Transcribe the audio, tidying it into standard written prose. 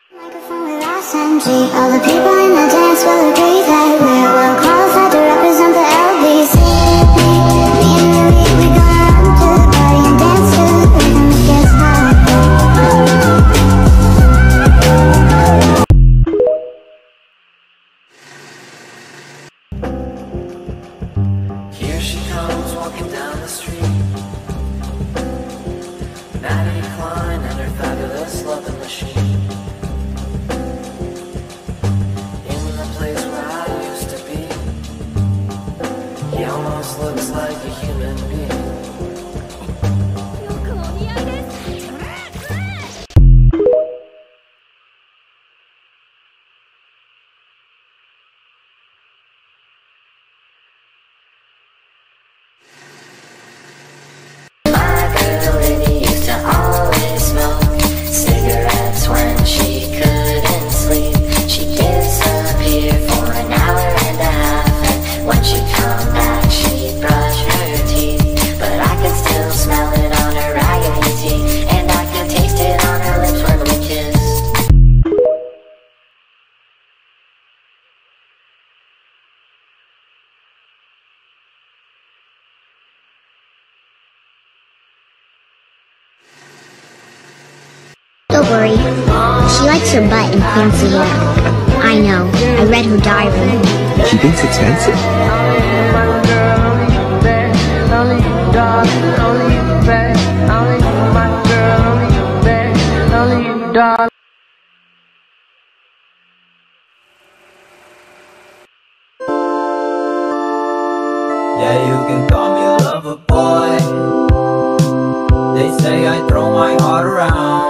All the people in the dance will agree that we're well qualified to represent the LBC. Me and Louie, we gonna run to the party and dance to the rhythm that gets hot. Here she comes walking down the street, Maddie Klein and her fabulous loving machine. He almost looks like a human being. My girl Liddy used to always smoke cigarettes when she couldn't sleep. She'd disappear for an hour and a half, and when she'd come back she'd brush her teeth. But I could still smell it on her raggedy tee, and I could taste it on her lips when we kissed. Don't worry, she likes her butt and fancy hair. I know, I read her diary. She thinks it's fancy. Yeah, you can call me lover boy. They say I throw my heart around.